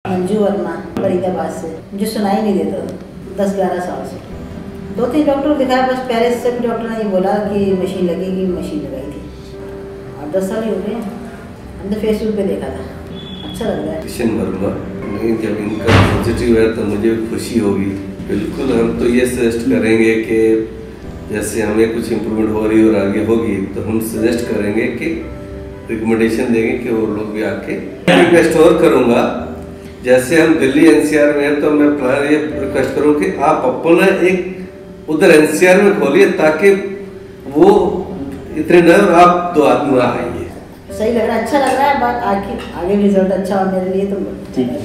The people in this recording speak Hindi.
मंजू वर्मा फरीदाबाद से। मुझे सुनाई नहीं देता 10-11 साल से। 2-3 डॉक्टर दिखाया, बस पहले से भी डॉक्टर ने ये बोला कि मशीन लगेगी, मशीन लगाई थी। अब 10 साल ही हो गए। हमने फेसबुक पे देखा था, अच्छा लग रहा है। किशन वर्मा नहीं, जब इनका पॉजिटिव है तो मुझे खुशी होगी। बिल्कुल हम तो ये सजेस्ट करेंगे कि जैसे हमें कुछ इम्प्रूवमेंट हो रही और आगे होगी तो हम सजेस्ट करेंगे कि रिकमेंडेशन देंगे कि वो लोग भी आके। रिक्वेस्ट और करूँगा, जैसे हम दिल्ली एनसीआर में हैं तो मैं ये रिक्वेस्ट करूँ कि आप अपना एक उधर एनसीआर में खोलिए ताकि वो इतने न आप 2 आदमी आएंगे। सही लग रहा है, अच्छा लग रहा है। आगे रिजल्ट अच्छा हो मेरे लिए तो ठीक है।